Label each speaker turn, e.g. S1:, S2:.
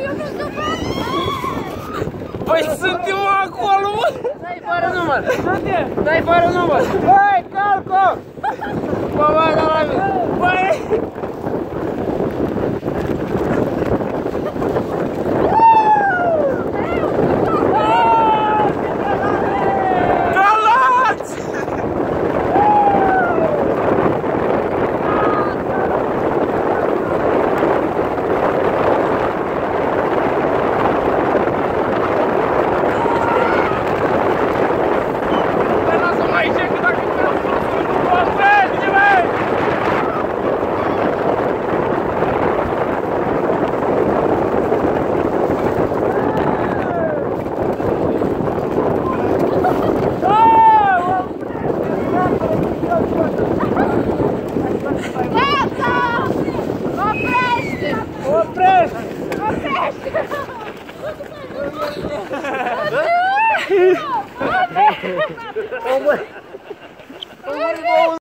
S1: Păi suntem acolo, mă!
S2: Dai fără număr! Dai fără număr! Băi, calco! Bă, bă, da la mine!
S1: Băi!
S2: Oprește!